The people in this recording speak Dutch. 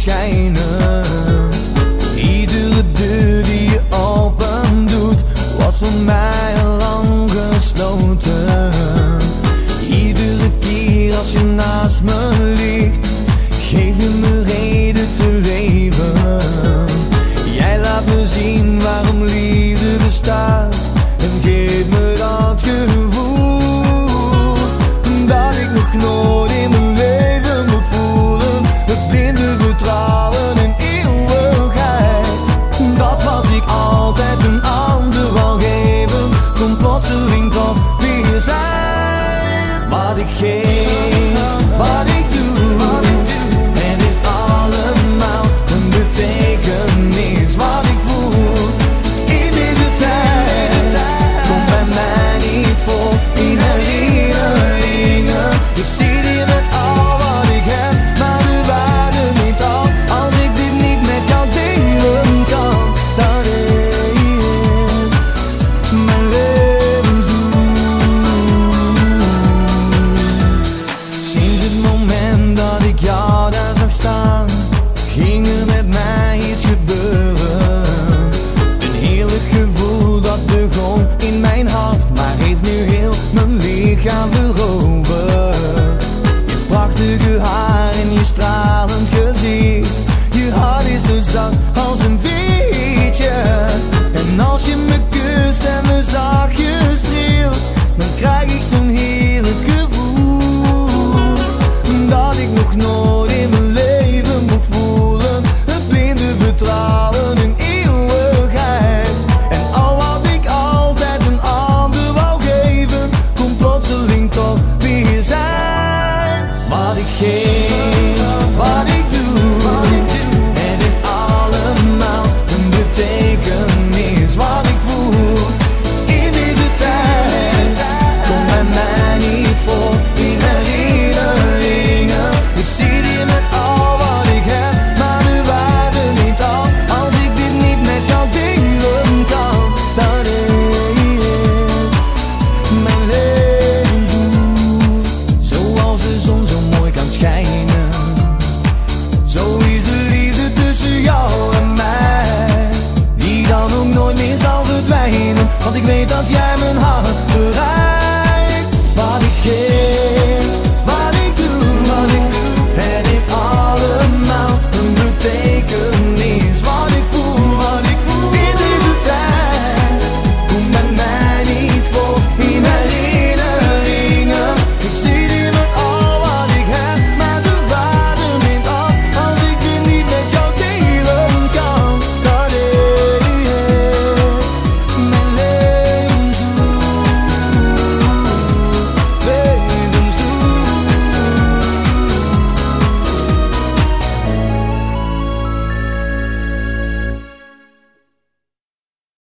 schijnen. Iedere deur die je open doet, was voor mij al lang gesloten. Iedere keer als je naast me ligt, geef je me reden te leven. Jij laat me zien waarom liefde bestaat en geef me dat gevoel dat ik nog nooit in mijn leven moet voelen. Het blinde vertrouwen in eeuwigheid, dat wat ik altijd een ander wou geven, komt plotseling toch weer zijn. Wat ik geef, wat ik doe, en heeft allemaal een betekenis. Wat ik voel in deze tijd, komt bij mij niet voor in herinneringen. Ik zit hier met al wat ik heb, maar de waarde niet al. Als ik dit niet met jou delen kan, dan is mijn levensdoel. Sinds het moment dat ik jou daar zag staan, ging er met mij iets gebeuren. Een heerlijk gevoel dat begon in mijn hart, maar heeft nu heel mijn lichaam veroverd. Je prachtige haar en je stralend gezicht, je hart is zo zacht als een